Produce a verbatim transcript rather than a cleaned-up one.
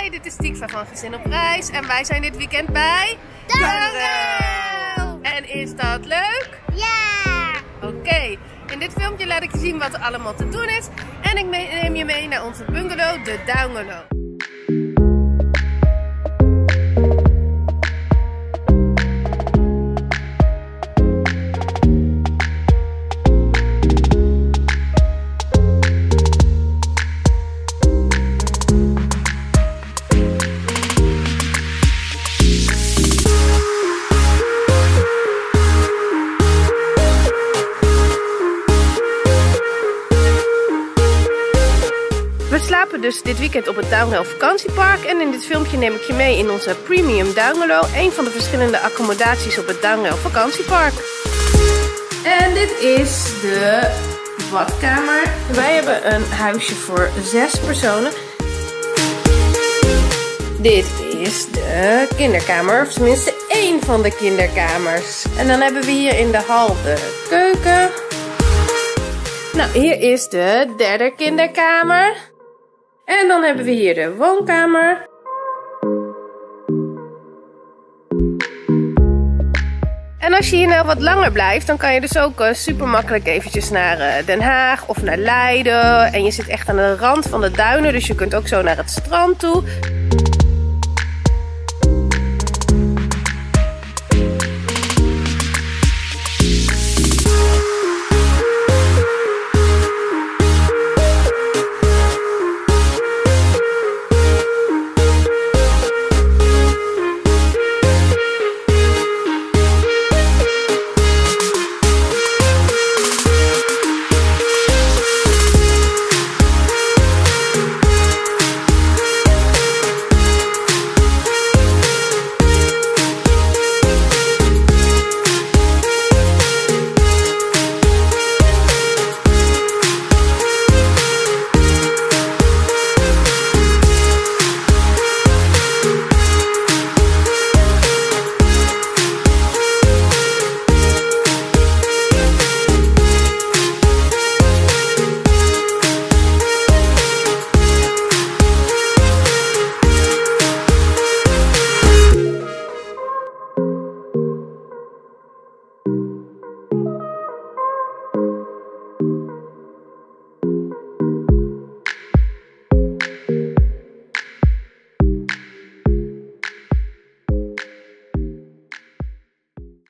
Hi, dit is Tikva van Gezin op Reis en wij zijn dit weekend bij Download! En is dat leuk? Ja! Oké, okay. In dit filmpje laat ik je zien wat er allemaal te doen is en ik neem je mee naar onze bungalow, de Download. We slapen dus dit weekend op het Downhill vakantiepark en in dit filmpje neem ik je mee in onze Premium Downhill, een van de verschillende accommodaties op het Downhill vakantiepark. En dit is de badkamer. Wij hebben een huisje voor zes personen. Dit is de kinderkamer, of tenminste één van de kinderkamers. En dan hebben we hier in de hal de keuken. Nou, hier is de derde kinderkamer. En dan hebben we hier de woonkamer. En als je hier nou wat langer blijft, dan kan je dus ook uh, super makkelijk eventjes naar uh, Den Haag of naar Leiden. En je zit echt aan de rand van de duinen, dus je kunt ook zo naar het strand toe.